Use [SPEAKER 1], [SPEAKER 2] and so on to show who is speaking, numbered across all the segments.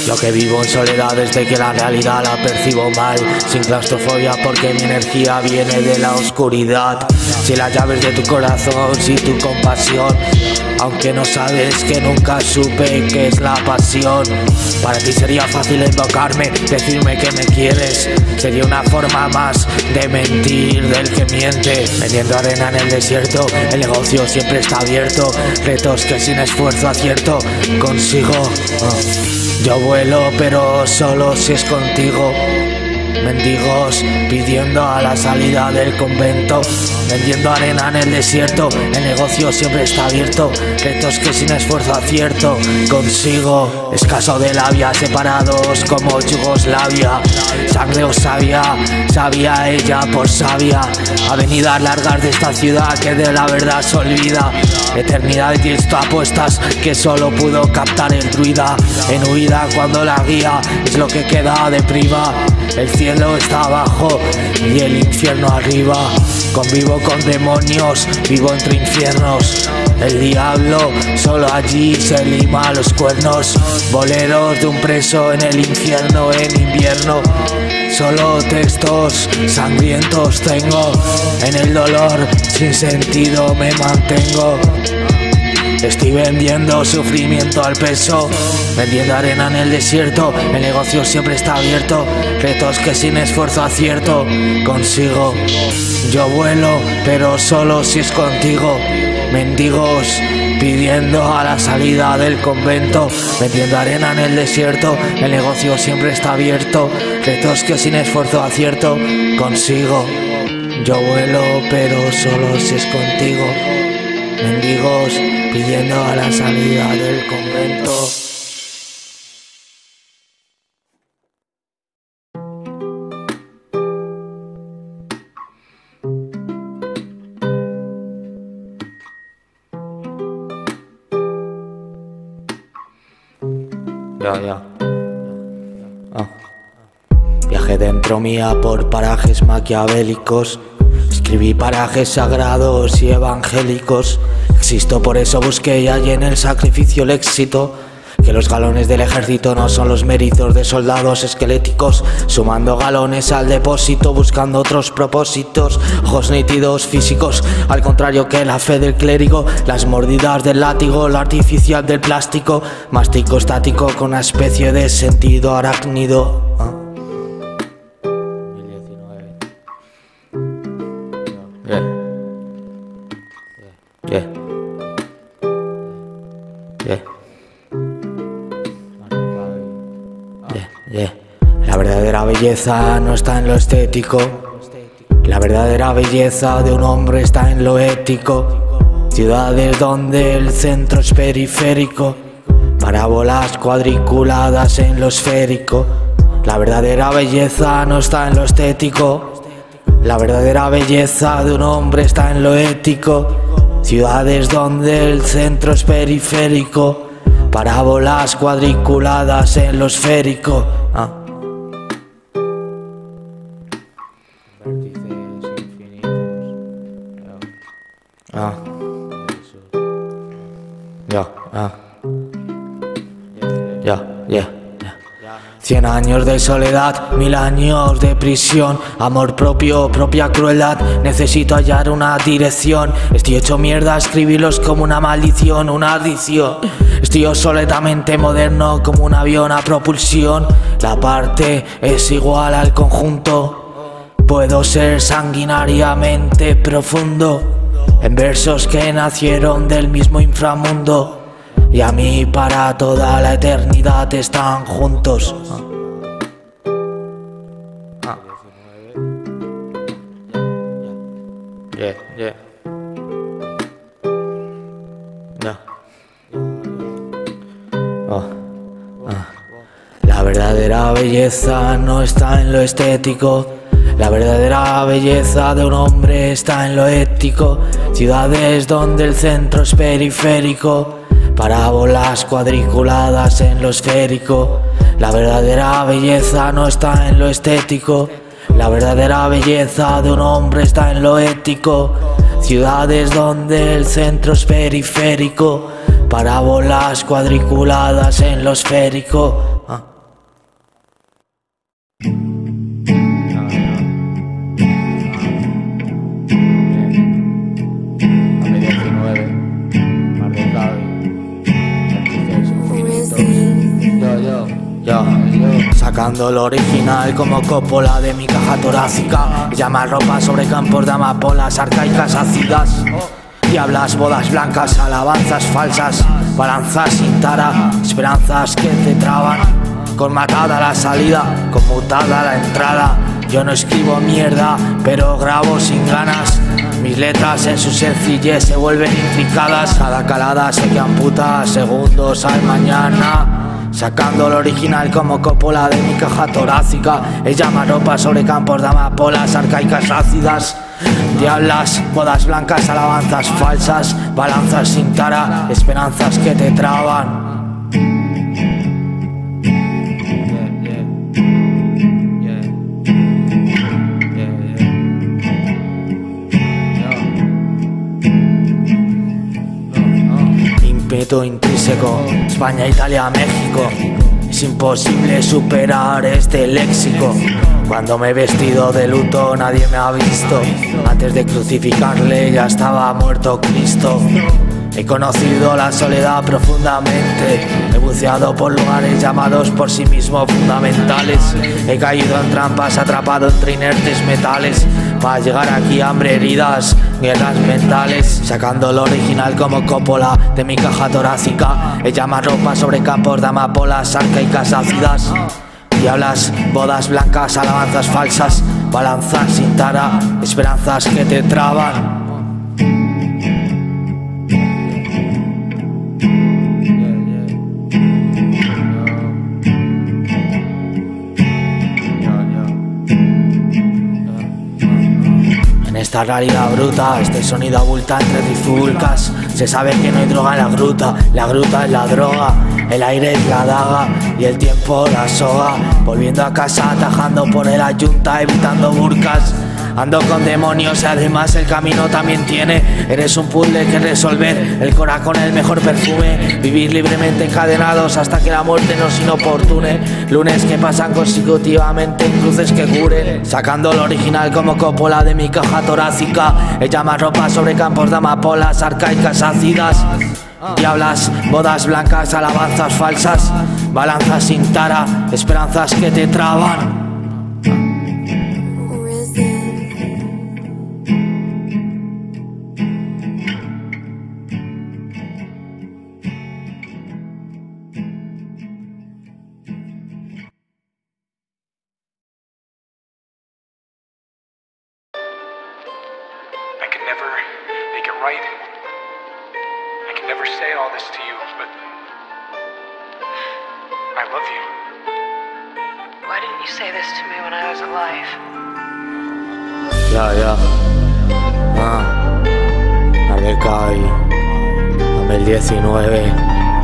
[SPEAKER 1] Yo que vivo en soledad desde que la realidad la percibo mal, sin claustrofobia porque mi energía viene de la oscuridad. Si las llaves de tu corazón, si tu compasión, aunque no sabes que nunca supe qué es la pasión. Para ti sería fácil invocarme, decirme que me quieres. Sería una forma más de mentir del que miente. Vendiendo arena en el desierto, el negocio siempre está abierto. Retos que sin esfuerzo acierto consigo. Yo vuelo pero solo si es contigo. Mendigos pidiendo a la salida del convento, vendiendo arena en el desierto, el negocio siempre está abierto. Retos que sin esfuerzo acierto consigo. Escaso de labia, separados como Yugoslavia. Sangre o sabia, sabia ella por sabia. Avenidas largas de esta ciudad que de la verdad se olvida. Eternidad de tiesto apuestas que solo pudo captar el druida. En huida cuando la guía es lo que queda de priva. El cielo está abajo y el infierno arriba. Convivo con demonios, vivo entre infiernos. El diablo solo allí se lima los cuernos. Boleros de un preso en el infierno en invierno. Solo textos sangrientos tengo. En el dolor sin sentido me mantengo. Estoy vendiendo sufrimiento al peso, vendiendo arena en el desierto. El negocio siempre está abierto. Retos que sin esfuerzo acierto consigo. Yo vuelo pero solo si es contigo. Mendigos pidiendo a la salida del convento, vendiendo arena en el desierto. El negocio siempre está abierto. Retos que sin esfuerzo acierto consigo. Yo vuelo pero solo si es contigo. Mendigos pidiendo a la salida del convento. Viajé dentro mía por parajes maquiavélicos. Escribí parajes sagrados y evangélicos. Existo, por eso busqué y hallé en el sacrificio el éxito. Que los galones del ejército no son los méritos de soldados esqueléticos, sumando galones al depósito, buscando otros propósitos. Ojos nítidos, físicos, al contrario que la fe del clérigo. Las mordidas del látigo, la artificial del plástico. Mastico estático con una especie de sentido arácnido. La verdadera belleza no está en lo estético. La verdadera belleza de un hombre está en lo ético. Ciudades donde el centro es periférico, parábolas cuadriculadas en lo esférico. La verdadera belleza no está en lo estético. La verdadera belleza de un hombre está en lo ético. Ciudades donde el centro es periférico, parábolas cuadriculadas en lo esférico. Yeah. 100 años de soledad, 1000 años de prisión. Amor propio, propia crueldad. Necesito hallar una dirección. Estoy hecho mierda, escribirlos como una maldición, una adicción. Estoy obsoletamente moderno como un avión a propulsión. La parte es igual al conjunto. Puedo ser sanguinariamente profundo en versos que nacieron del mismo inframundo. Y a mí para toda la eternidad están juntos. La verdadera belleza no está en lo estético. La verdadera belleza de un hombre está en lo ético. Ciudades donde el centro es periférico, parábolas cuadriculadas en lo esférico. La verdadera belleza no está en lo estético. La verdadera belleza de un hombre está en lo ético. Ciudades donde el centro es periférico, parábolas cuadriculadas en lo esférico. Yo, sacando lo original como Coppola de mi caja torácica. Llama ropa sobre campos de amapolas arcaicas ácidas. Diablas, bodas blancas, alabanzas falsas, balanzas sin tara, esperanzas que te traban. Colmatada la salida, conmutada la entrada. Yo no escribo mierda, pero grabo sin ganas. Mis letras en su sencillez se vuelven intricadas. Cada calada sé que amputa segundos al mañana. Sacando lo original como Coppola de mi caja torácica. Ella llama ropa sobre campos de amapolas arcaicas ácidas. Diablas, bodas blancas, alabanzas falsas, balanzas sin tara, esperanzas que te traban. Ímpetu intrínseco, España, Italia, México. Es imposible superar este léxico. Cuando me he vestido de luto nadie me ha visto. Antes de crucificarle ya estaba muerto Cristo. He conocido la soledad profundamente. He buceado por lugares llamados por sí mismos fundamentales. He caído en trampas, atrapado entre inertes metales. Para llegar aquí, hambre, heridas, guerras mentales. Sacando lo original como Coppola de mi caja torácica. He llamado ropa sobre campos de amapolas arcaicas ácidas. Diablas, bodas blancas, alabanzas falsas, balanzas sin tara, esperanzas que te traban. En esta realidad bruta, este sonido abulta entre trifulcas. Se sabe que no hay droga en la gruta es la droga. El aire es la daga y el tiempo la soga. Volviendo a casa, atajando por el ayunta, evitando burcas. Ando con demonios y además el camino también tiene. Eres un puzzle que resolver, el cora con el mejor perfume. Vivir libremente encadenados hasta que la muerte nos inoportune. Lunes que pasan consecutivamente en cruces que curen. Sacando lo original como Coppola de mi caja torácica. Ella más ropa sobre campos de amapolas arcaicas ácidas. Diablas, bodas blancas, alabanzas falsas, balanzas sin tara, esperanzas que te traban.
[SPEAKER 2] I can never make it right. I can never say all this to you, but I love you.
[SPEAKER 3] Why didn't you say this to me when I was alive?
[SPEAKER 1] Ya. Alekai 2019.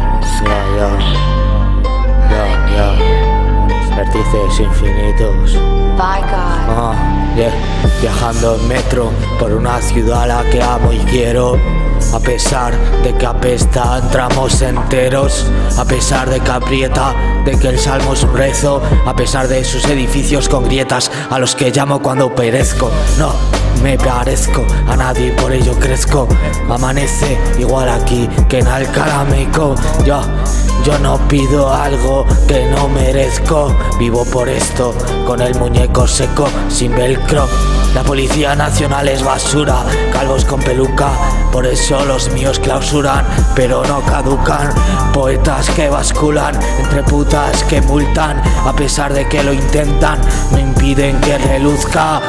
[SPEAKER 1] Ya. Vértices infinitos.
[SPEAKER 3] By God.
[SPEAKER 1] Viajando en metro por una ciudad a la que amo y quiero. A pesar de que apestan tramos enteros, a pesar de que aprieta, de que el salmo es un rezo, a pesar de sus edificios con grietas a los que llamo cuando perezco. No me parezco a nadie, por ello crezco. Amanece igual aquí que en Alcalá Meco. Yo no pido algo que no merezco. Vivo por esto, con el muñeco seco, sin velcro. La Policía Nacional es basura, calvos con peluca. Por eso los míos clausuran, pero no caducan. Poetas que basculan entre putas que multan. A pesar de que lo intentan, no impiden que reluzca.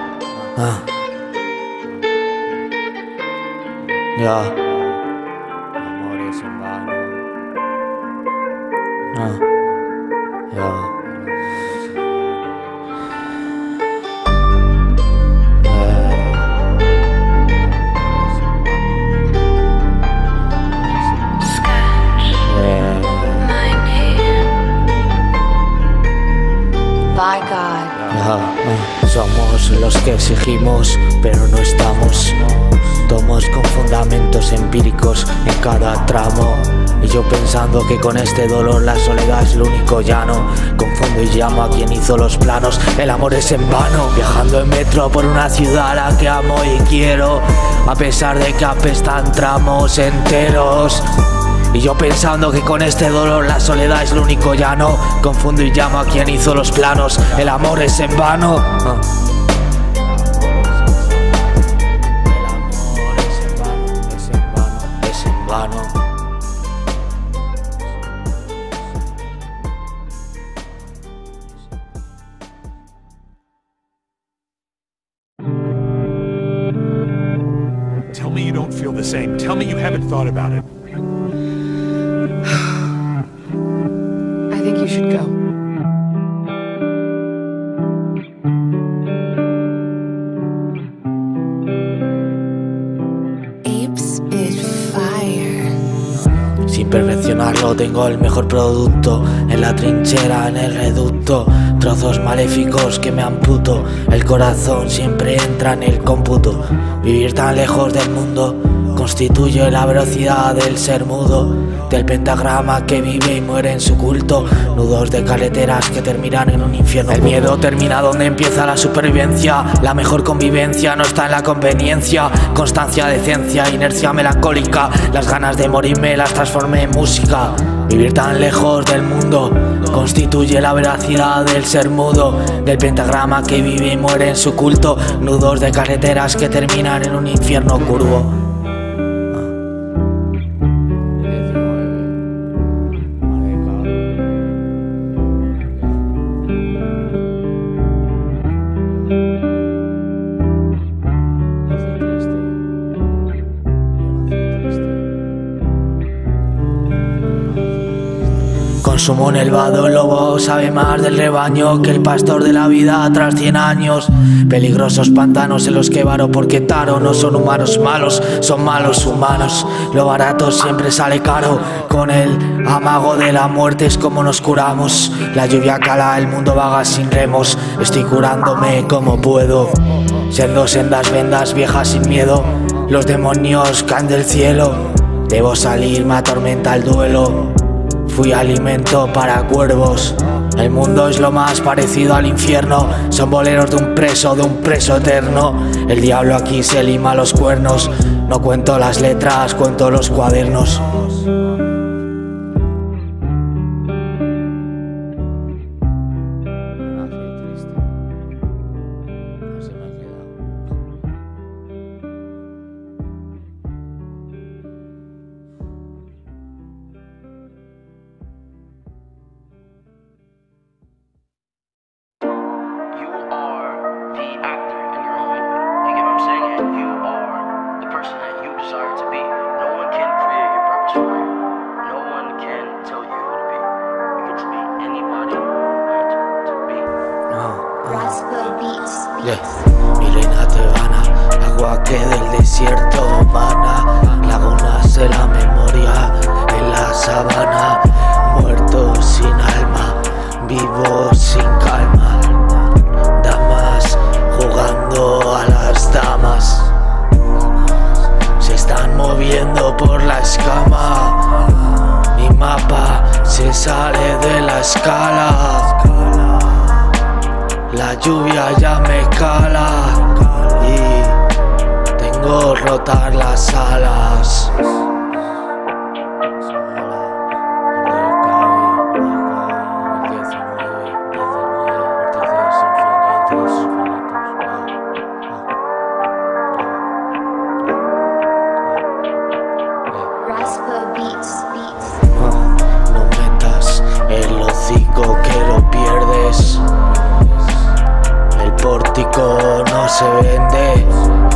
[SPEAKER 1] Amores en vano.
[SPEAKER 3] By God.
[SPEAKER 1] Somos los que exigimos, pero no estamos. Tomos con fundamentos empíricos en cada tramo. Y yo pensando que con este dolor la soledad es lo único llano. Confundo y llamo a quien hizo los planos. El amor es en vano. Viajando en metro por una ciudad a la que amo y quiero. A pesar de que apestan tramos enteros. Y yo pensando que con este dolor la soledad es lo único llano. Confundo y llamo a quien hizo los planos. El amor es en vano.
[SPEAKER 2] Tell me you don't feel the same. Tell me you haven't thought about it.
[SPEAKER 3] I think you should go.
[SPEAKER 1] Sin perfeccionarlo tengo el mejor producto. En la trinchera, en el reducto, trozos maléficos que me amputo. El corazón siempre entra en el cómputo. Vivir tan lejos del mundo constituye la velocidad del ser mudo, del pentagrama que vive y muere en su culto. Nudos de carreteras que terminan en un infierno. El miedo termina donde empieza la supervivencia. La mejor convivencia no está en la conveniencia. Constancia, decencia, inercia melancólica. Las ganas de morirme las transformé en música. Vivir tan lejos del mundo constituye la veracidad del ser mudo, del pentagrama que vive y muere en su culto. Nudos de carreteras que terminan en un infierno curvo. Consumo en el vado, el lobo sabe más del rebaño que el pastor de la vida tras 100 años. Peligrosos pantanos en los que varo porque taro. No son humanos malos, son malos humanos. Lo barato siempre sale caro. Con el amago de la muerte es como nos curamos. La lluvia cala, el mundo vaga sin remos. Estoy curándome como puedo. Siendo sendas vendas viejas sin miedo. Los demonios caen del cielo. Debo salir, me atormenta el duelo. Fui alimento para cuervos. El mundo es lo más parecido al infierno. Son boleros de un preso eterno. El diablo aquí se lima los cuernos. No cuento las letras, cuento los cuadernos. Mi reina tebana, agua que del desierto mana, lagunas de la memoria en la sabana, muerto sin alma, vivo sin calma, damas jugando a las damas, se están moviendo por la escama, mi mapa se sale de la escala. La lluvia ya me cala y tengo rotar las alas. No metas el hocico que lo pierdes. El pórtico no se vende.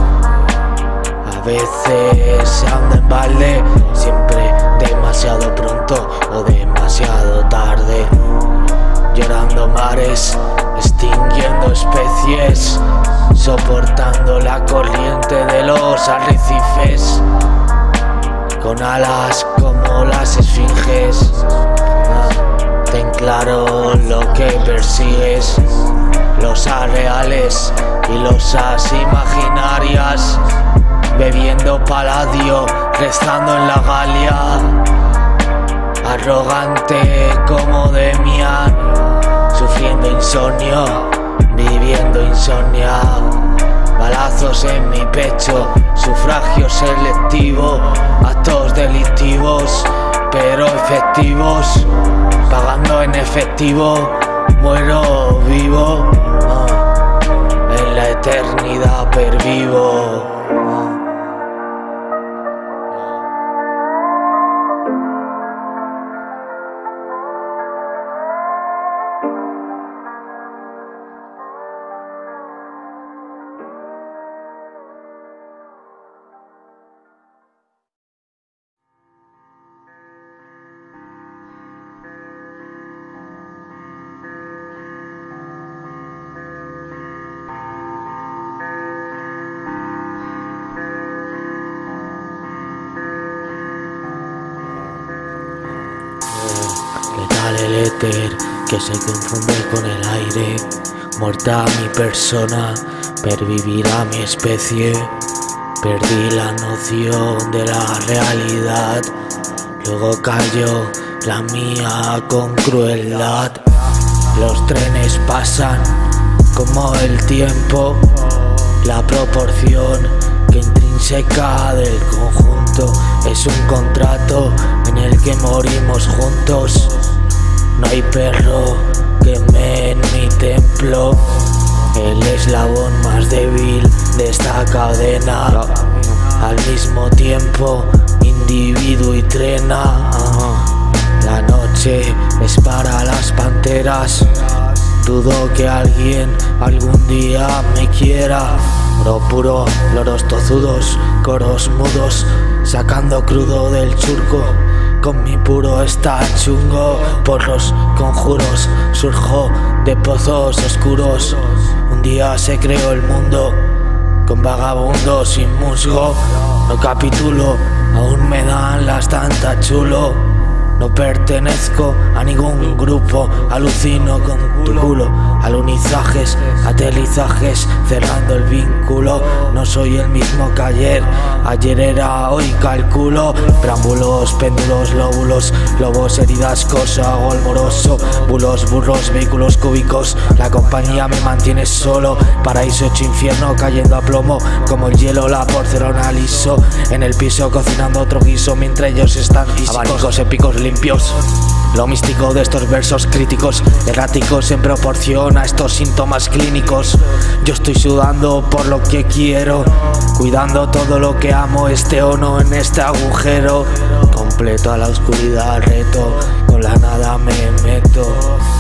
[SPEAKER 1] A veces se anda en balde, siempre demasiado pronto o demasiado tarde. Llorando mares, extinguiendo especies, soportando la corriente de los arrecifes, con alas como las esfinges. Ten claro lo que persigues. Los reales y los imaginarias, bebiendo paladio, rezando en la Galia, arrogante como Demian, sufriendo insomnio, viviendo insomnia, balazos en mi pecho, sufragio selectivo, actos delictivos, pero efectivos, pagando en efectivo, muero vivo, en la eternidad pervivo. Letal el éter que se confunde con el aire. Muerta mi persona, pervivirá mi especie. Perdí la noción de la realidad, luego cayó la mía con crueldad. Los trenes pasan como el tiempo, la proporción que intrínseca del conjunto es un contrato en el que morimos juntos. No hay perro que me en mi templo, el eslabón más débil de esta cadena. Al mismo tiempo, individuo y trena. La noche es para las panteras. Dudo que alguien algún día me quiera. Oro puro, loros tozudos, coros mudos, sacando crudo del surco. Con mi puro está chungo, por los conjuros surjo de pozos oscuros. Un día se creó el mundo con vagabundos sin musgo. No capitulo, aún me dan las tantas chulo. No pertenezco a ningún grupo, alucino con tu culo. Alunizajes, aterrizajes, cerrando el vínculo. No soy el mismo que ayer era, hoy calculo. Preámbulos, péndulos, lóbulos, lobos, heridas, cosa, gol moroso. Bulos, burros, vehículos cúbicos, la compañía me mantiene solo. Paraíso hecho infierno, cayendo a plomo, como el hielo, la porcelana liso. En el piso cocinando otro guiso, mientras ellos están físicos. Abanicos épicos limpios. Lo místico de estos versos críticos, erráticos en proporción a estos síntomas clínicos. Yo estoy sudando por lo que quiero, cuidando todo lo que amo, este o no en este agujero. Completo a la oscuridad reto, con la nada me meto.